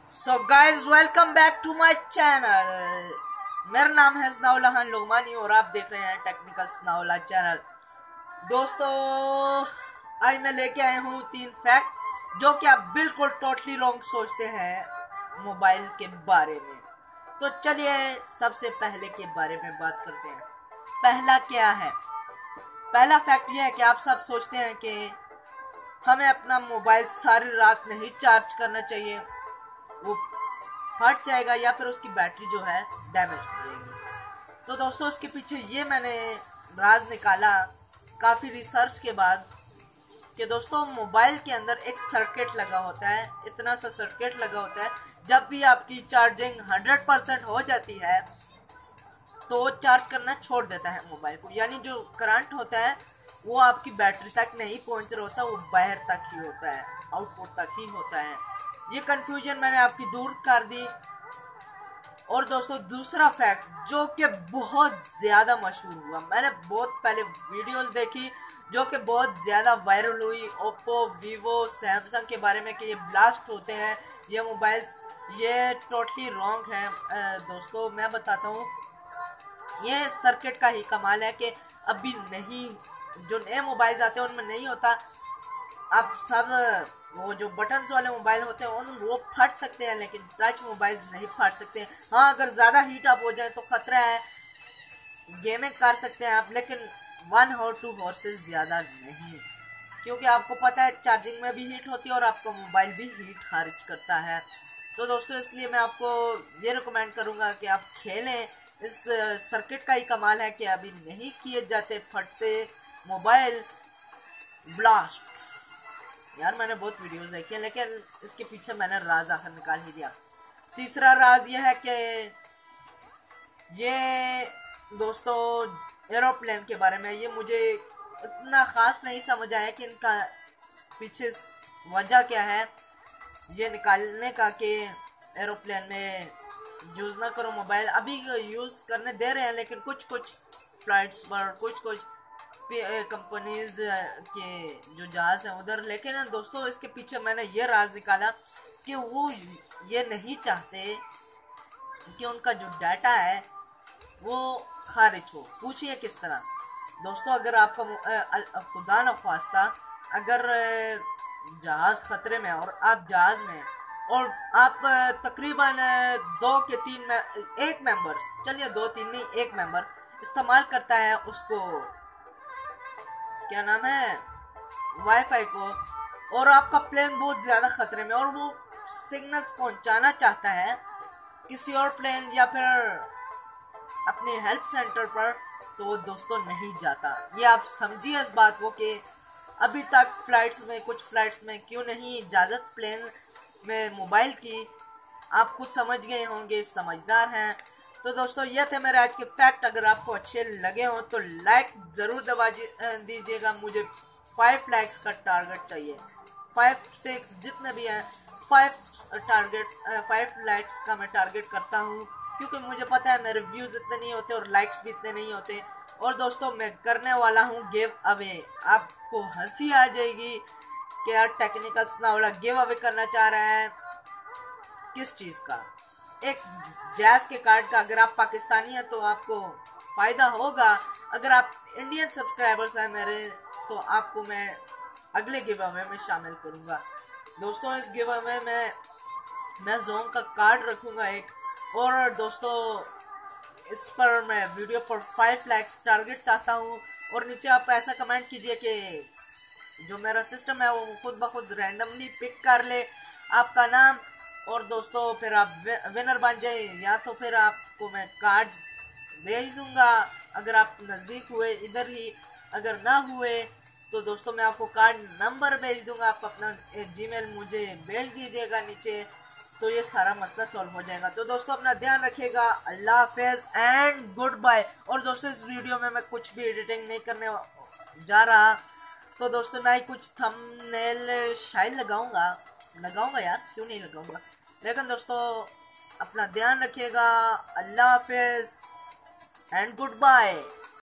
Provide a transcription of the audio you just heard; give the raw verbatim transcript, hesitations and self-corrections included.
So guys welcome back to my channel. मेरा नाम है सनाउल्लाह लोमानी और आप देख रहे हैं टेक्निकल सनाउल्लाह चैनल। दोस्तों आज मैं लेके आया हूँ तीन फैक्ट जो कि आप बिल्कुल टोटली रॉन्ग सोचते हैं मोबाइल के बारे में। तो चलिए सबसे पहले के बारे में बात करते हैं। पहला क्या है? पहला फैक्ट यह है कि आप सब सोचते हैं कि हमें अपना मोबाइल सारी रात नहीं चार्ज करना चाहिए, वो फट जाएगा या फिर उसकी बैटरी जो है डैमेज हो जाएगी। तो दोस्तों इसके पीछे ये मैंने राज निकाला काफ़ी रिसर्च के बाद कि दोस्तों मोबाइल के अंदर एक सर्किट लगा होता है, इतना सा सर्किट लगा होता है, जब भी आपकी चार्जिंग हंड्रेड परसेंट हो जाती है तो चार्ज करना छोड़ देता है मोबाइल को। यानी जो करंट होता है वो आपकी बैटरी तक नहीं पहुंच रहा होता, वो बाहर तक ही होता है, आउटपुट तक ही होता है। ये कंफ्यूजन मैंने आपकी दूर कर दी। और दोस्तों दूसरा फैक्ट जो कि बहुत ज़्यादा मशहूर हुआ, मैंने बहुत पहले वीडियोस देखी जो कि बहुत ज़्यादा वायरल हुई ओप्पो, वीवो, सैमसंग के बारे में कि ये ब्लास्ट होते हैं ये मोबाइल्स। ये टोटली रॉन्ग है दोस्तों। मैं बताता हूँ, ये सर्किट का ही कमाल है कि अभी नहीं, जो नए मोबाइल्स आते हैं उनमें नहीं होता। अब सब वो जो बटन्स वाले मोबाइल होते हैं उन वो फट सकते हैं, लेकिन टच मोबाइल्स नहीं फट सकते। हाँ, अगर ज़्यादा हीट अप हो जाए तो खतरा है, गेमिंग कर सकते हैं आप, लेकिन वन और टू हॉर्स से ज़्यादा नहीं, क्योंकि आपको पता है चार्जिंग में भी हीट होती है और आपका मोबाइल भी हीट खारिज करता है। तो दोस्तों इसलिए मैं आपको ये रिकमेंड करूँगा कि आप खेलें। इस सर्किट का ही कमाल है कि अभी नहीं किए जाते फटते मोबाइल ब्लास्ट। यार मैंने बहुत वीडियोस देखी है, लेकिन इसके पीछे मैंने राज आखिर निकाल ही दिया। तीसरा राज यह है कि ये दोस्तों एरोप्लेन के बारे में, ये मुझे इतना ख़ास नहीं समझ आया कि इनका पीछे वजह क्या है ये निकालने का कि एरोप्लेन में यूज़ ना करो मोबाइल। अभी यूज़ करने दे रहे हैं लेकिन कुछ कुछ फ्लाइट्स पर, कुछ कुछ कंपनीज के जो जहाज़ हैं उधर। लेकिन दोस्तों इसके पीछे मैंने ये राज निकाला कि वो ये नहीं चाहते कि उनका जो डाटा है वो खारिज हो। पूछिए किस तरह दोस्तों? अगर आपका खुदा न ख्वास्ता अगर जहाज़ ख़तरे में और आप जहाज़ में और आप तकरीबन दो के तीन में एक मेंबर, चलिए दो तीन नहीं एक मेंबर इस्तेमाल करता है उसको, क्या नाम है, वाईफाई को, और आपका प्लेन बहुत ज़्यादा ख़तरे में और वो सिग्नल्स पहुंचाना चाहता है किसी और प्लेन या फिर अपने हेल्प सेंटर पर, तो वो दोस्तों नहीं जाता। ये आप समझिए इस बात को कि अभी तक फ्लाइट्स में, कुछ फ्लाइट्स में क्यों नहीं इजाज़त प्लेन में मोबाइल की, आप खुद समझ गए होंगे, समझदार हैं। तो दोस्तों ये थे मेरे आज के फैक्ट। अगर आपको अच्छे लगे हो तो लाइक ज़रूर दबा दीजिएगा। मुझे फाइव लाइक्स का टारगेट चाहिए, फाइव सिक्स जितने भी हैं, फाइव टारगेट फाइव लाइक्स का मैं टारगेट करता हूँ, क्योंकि मुझे पता है मेरे व्यूज़ इतने नहीं होते और लाइक्स भी इतने नहीं होते। और दोस्तों मैं करने वाला हूँ गिव अवे। आपको हंसी आ जाएगी कि यार टेक्निकल सनाउल्लाह गिव अवे करना चाह रहे हैं किस चीज़ का, एक जैज़ के कार्ड का। अगर आप पाकिस्तानी हैं तो आपको फ़ायदा होगा, अगर आप इंडियन सब्सक्राइबर्स हैं मेरे तो आपको मैं अगले गिव अवे में शामिल करूँगा। दोस्तों इस गिव अवे में मैं जोन का कार्ड रखूँगा एक, और दोस्तों इस पर मैं वीडियो पर फाइव लाइक्स टारगेट चाहता हूँ। और नीचे आप ऐसा कमेंट कीजिए कि जो मेरा सिस्टम है वो खुद ब खुद रैंडमली पिक कर ले आपका नाम, और दोस्तों फिर आप विनर बन जाए, या तो फिर आपको मैं कार्ड भेज दूंगा अगर आप नज़दीक हुए इधर ही, अगर ना हुए तो दोस्तों मैं आपको कार्ड नंबर भेज दूंगा, आप अपना जीमेल मुझे भेज दीजिएगा नीचे, तो ये सारा मसला सॉल्व हो जाएगा। तो दोस्तों अपना ध्यान रखिएगा, अल्लाह हाफिज़ एंड गुड बाय। और दोस्तों इस वीडियो में मैं कुछ भी एडिटिंग नहीं करने जा रहा, तो दोस्तों ना ही कुछ थंबनेल शायद लगाऊंगा लगाऊंगा यार क्यों नहीं लगाऊंगा। लेकिन दोस्तों अपना ध्यान रखिएगा, अल्लाह हाफिज़ एंड गुड बाय।